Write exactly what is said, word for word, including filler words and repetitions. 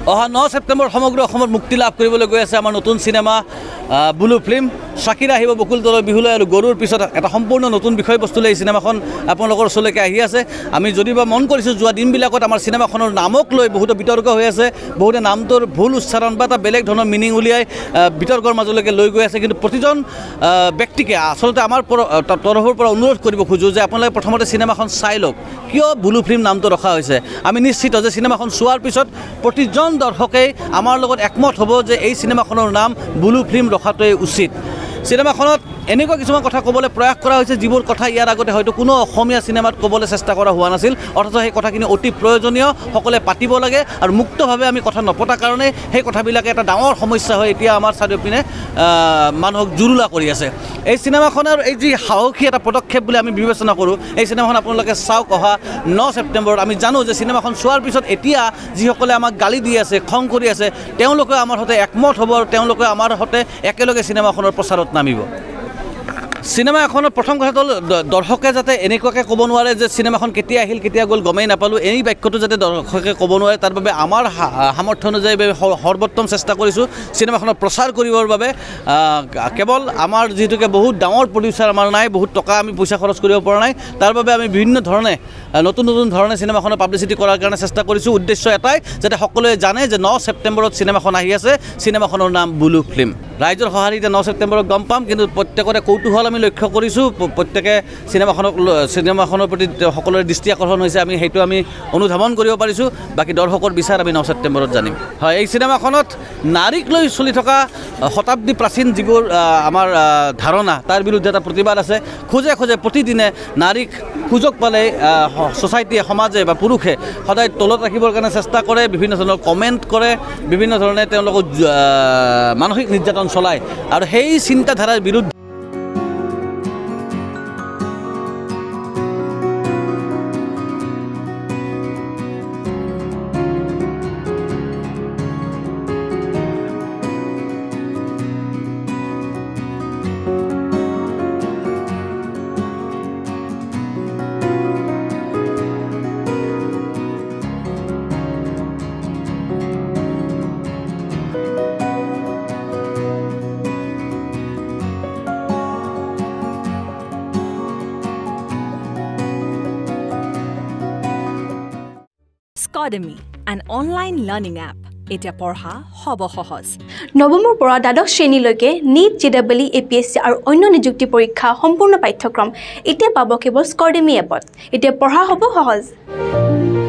অহা ন ছেপ্টেম্বৰ সমগ্ৰ অসমত মুক্তি লাভ কৰিবলৈ গৈ আছে আমাৰ নতুন চিনেমা ব্লু ফিল্ম চাকিৰা আহিব বকুল তলৰ বিহুলৈ আৰু গৰুৰ পিছত এটা সম্পূৰ্ণ নতুন বিষয়বস্তুলৈ এই চিনেমাখন আপোনালোকৰ ওচৰলৈকে আহি আছে আমি যদিবা মন কৰিছোঁ যোৱা দিনবিলাকত আমাৰ চিনেমাখনৰ নামক লৈ বহুতো বিতৰ্ক হৈ আছে বহুতে নামটোৰ ভুল উচ্চাৰণ বা এটা বেলেগ ধৰণৰ মিনিং উলিয়াই বিতৰ্কৰ মাজলৈকে লৈ গৈ আছে কিন্তু প্ৰতিজন ব্যক্তিকে আচলতে আমাৰ তৰফৰ পৰা অনুৰোধ কৰিব খোজোঁ যে আপোনালোকে প্ৰথমতে চিনেমাখন চাই লওক কিয় ব্লু ফিল্ম নামটো ৰখা হৈছে আমি নিশ্চিত যে চিনেমাখন চোৱাৰ পিছত প্ৰতিজন দৰ্শকেই আমাৰ লগত একমত হ'ব যে এই চিনেমাখনৰ নাম ব্লু ফিল্ম ৰখাটোৱেই উচিত চিনেমাখনত এনেকুৱা কিছুমান কথা ক'বলৈ প্ৰয়াস কৰা হৈছে যিবোৰ কথা ইয়াৰ আগতে হয়তো কোনো অসমীয়া চিনেমাত ক'বলৈ চেষ্টা কৰা হোৱা নাছিল অথচ সেই কথাখিনি অতি প্ৰয়োজনীয় সকলোৱে পাতিব লাগে আৰু মুক্তভাৱে আমি কথা নপতাৰ কাৰণে সেই কথাবিলাকে এটা ডাঙৰ সমস্যা হয় এতিয়া আমাৰ চাৰিওপিনে মানুহক জুৰুলা কৰি আছে এই চিনেমাখনৰ এই যি সাহসী এটা পদক্ষেপ বুলি আমি বিবেচনা কৰোঁ এই চিনেমাখন আপোনালোকে চাওক অহা ন ছেপ্টেম্বৰত আমি জানো যে চিনেমাখন চোৱাৰ পিছত এতিয়া যিসকলে আমাক গালি দি আছে খং কৰি আছে তেওঁলোকে আমাৰ সৈতে একমত হ'ব আৰু তেওঁলোকে আমাৰ সৈতে একেলগে চিনেমাখনৰ প্ৰচাৰত নামিব চিনেমা এখনৰ প্ৰথম কথাটো দৰ্শকে যাতে এনেকুৱাকৈ ক'ব নোৱাৰে যে চিনেমাখন কেতিয়া আহিল কেতিয়া গ'ল গমেই নাপালোঁ এই বাক্যটো যাতে দৰ্শকে ক'ব নোৱাৰে তাৰ বাবে আমাৰ সামৰ্থ্য অনুযায়ী সৰ্বোত্তম চেষ্টা কৰিছোঁ চিনেমাখনৰ প্ৰচাৰ কৰিবৰ বাবে কেৱল আমাৰ যিহেতুকে বহুত ডাঙৰ প্ৰডিউচাৰ আমাৰ নাই বহুত টকা আমি পইচা খৰচ কৰিব পৰা নাই তাৰ বাবে আমি বিভিন্ন ধৰণে নতুন নতুন ধৰণে চিনেমাখনৰ পাব্লিচিটি কৰাৰ কাৰণে চেষ্টা কৰিছোঁ উদ্দেশ্য এটাই যাতে সকলোৱে জানে যে ন ছেপ্টেম্বৰত চিনেমাখন আহি আছে চিনেমাখনৰ নাম ব্লু ফিল্ম ৰাইজৰ সঁহাৰিতে ন ছেপ্টেম্বৰত গম পাম কিন্তু প্ৰত্যেকৰে কৌতূহল আমি লক্ষ্য কৰিছোঁ প্ৰত্যেকে চিনেমাখনক চিনেমাখনৰ প্ৰতি সকলোৰে দৃষ্টি আকৰ্ষণ হৈছে আমি সেইটো আমি অনুধাৱন কৰিব পাৰিছোঁ বাকী দৰ্শকৰ বিচাৰ আমি ন ছেপ্টেম্বৰত জানিম হয় এই চিনেমাখনত নাৰীক লৈ চলি থকা শতাব্দী প্ৰাচীন যিবোৰ আমাৰ ধাৰণা তাৰ বিৰুদ্ধে এটা প্ৰতিবাদ আছে খোজে খোজে প্ৰতিদিনে নাৰীক সুযোগ পালে ছ'চাইটিয়ে সমাজে বা পুৰুষে সদায় তলত ৰাখিবৰ কাৰণে চেষ্টা কৰে বিভিন্ন ধৰণৰ কমেণ্ট কৰে বিভিন্ন ধৰণে তেওঁলোকক মানসিক নিৰ্যাতন চলায় আৰু সেই চিন্তাধাৰাৰ বিৰুদ্ধে Academy, an online learning app. Eta porha hobo hohos. নৱমৰ পৰা দ্বাদশ শ্ৰেণীলৈকে নীট জেডাবলি এপিএসসি আৰু অন্য নিযুক্তি পৰীক্ষা সম্পূৰ্ণ পাঠ্যক্ৰম এতিয়া পাব কেৱল স্কডেমি এপত এতিয়া পঢ়া হ'ব সহজ